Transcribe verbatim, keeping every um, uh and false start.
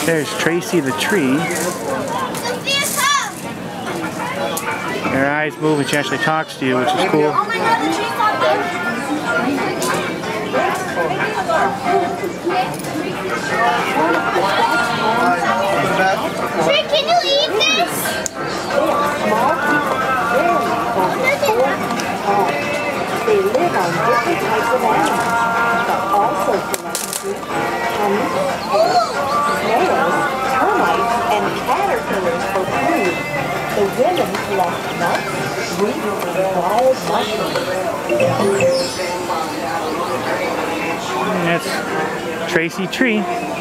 There's Tracy the tree. Her eyes move and she actually talks to you, which is cool. Oh my god, the tree's not there. Tree, can you eat this? They live on different types of animals, but also collect fruit, honey, snails, termites, and caterpillars for food. The women collect nuts, roots, and wild mushrooms. That's Tracy Tree.